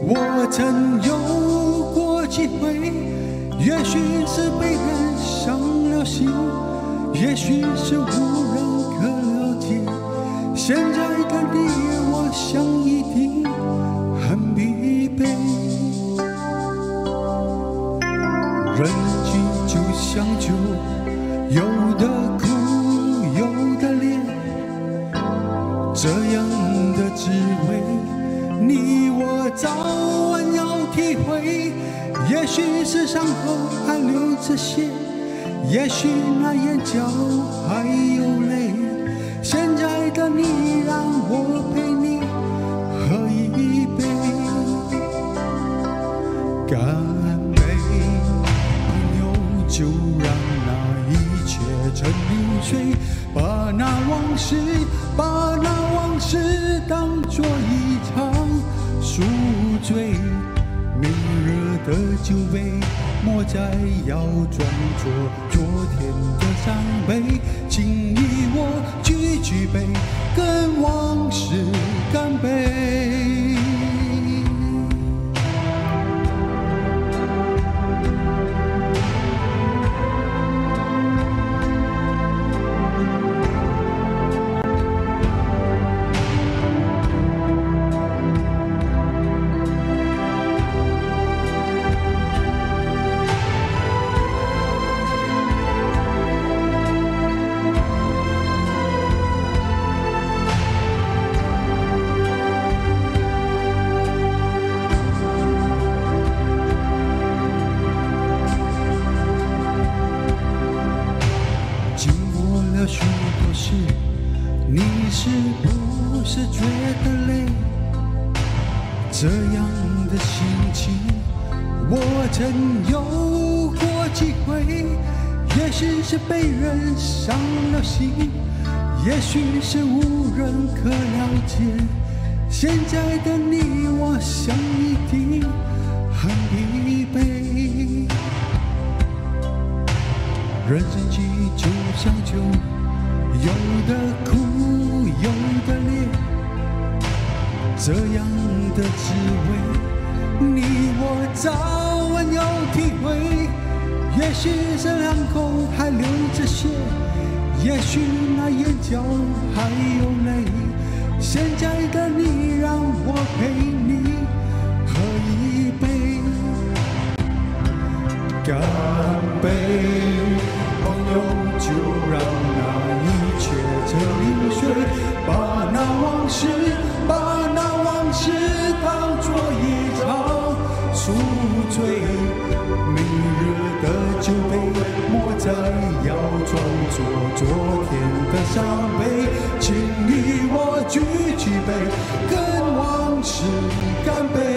我曾有过机会，也许是被人伤了心，也许是无人可了解。现在的你，我想一定很疲惫。人际就像酒，有的苦，有的烈，这样的滋味，你我早晚要体会。也许是伤口还流着血，也许那眼角还有泪。现在的你，让我陪你喝一杯，干杯，朋友，就让那一切成流水，把那往事当作一场宿醉。明日的酒杯，莫再要装作昨天的伤悲，请与我举杯，跟往事干杯。许多事，你是不是觉得累？这样的心情，我曾有过机会。也许是被人伤了心，也许是无人可了解。现在的你，我想一定很疲惫。人生际就像酒，有的苦，有的烈，这样的滋味，你我早晚要体会。也许这两口还流着血，也许那眼角还有泪。现在的你，让我陪你喝一杯，干杯，朋友，就让那一切成流水，把那往事当作一场宿醉。明日的酒杯，莫再要装作昨天的伤悲，请与我举杯，跟往事干杯。